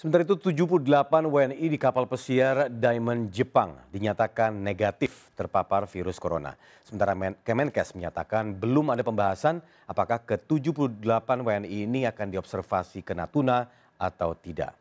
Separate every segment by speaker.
Speaker 1: Sementara itu 78 WNI di kapal pesiar Diamond Jepang dinyatakan negatif terpapar virus corona. Sementara Kemenkes menyatakan belum ada pembahasan apakah ke-78 WNI ini akan diobservasi ke Natuna atau tidak.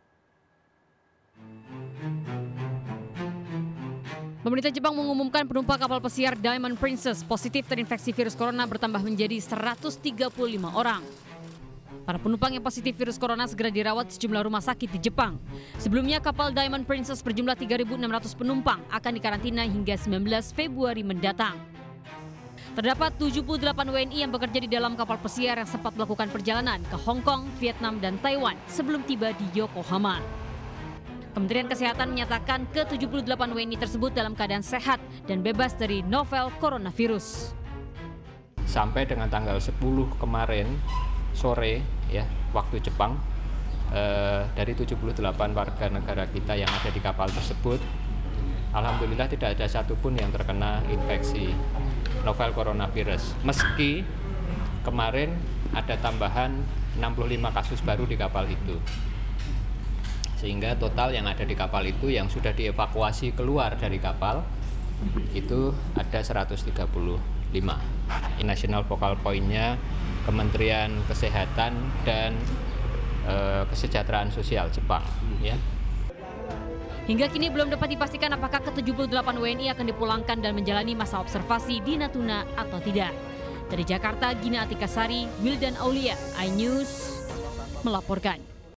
Speaker 2: Pemerintah Jepang mengumumkan penumpang kapal pesiar Diamond Princess positif terinfeksi virus corona bertambah menjadi 135 orang. Para penumpang yang positif virus corona segera dirawat di sejumlah rumah sakit di Jepang. Sebelumnya kapal Diamond Princess berjumlah 3.600 penumpang akan dikarantina hingga 19 Februari mendatang. Terdapat 78 WNI yang bekerja di dalam kapal pesiar yang sempat melakukan perjalanan ke Hong Kong, Vietnam, dan Taiwan sebelum tiba di Yokohama. Kementerian Kesehatan menyatakan ke-78 WNI tersebut dalam keadaan sehat dan bebas dari novel coronavirus.
Speaker 3: Sampai dengan tanggal 10 kemarin sore ya waktu Jepang, dari 78 warga negara kita yang ada di kapal tersebut, alhamdulillah tidak ada satupun yang terkena infeksi novel coronavirus. Meski kemarin ada tambahan 65 kasus baru di kapal itu. Sehingga total yang ada di kapal itu yang sudah dievakuasi keluar dari kapal itu ada 135. National Focal Point-nya Kementerian Kesehatan dan Kesejahteraan Sosial Jepang. Ya.
Speaker 2: Hingga kini belum dapat dipastikan apakah ke-78 WNI akan dipulangkan dan menjalani masa observasi di Natuna atau tidak. Dari Jakarta, Gina Atikasari, Wildan Aulia, iNews melaporkan.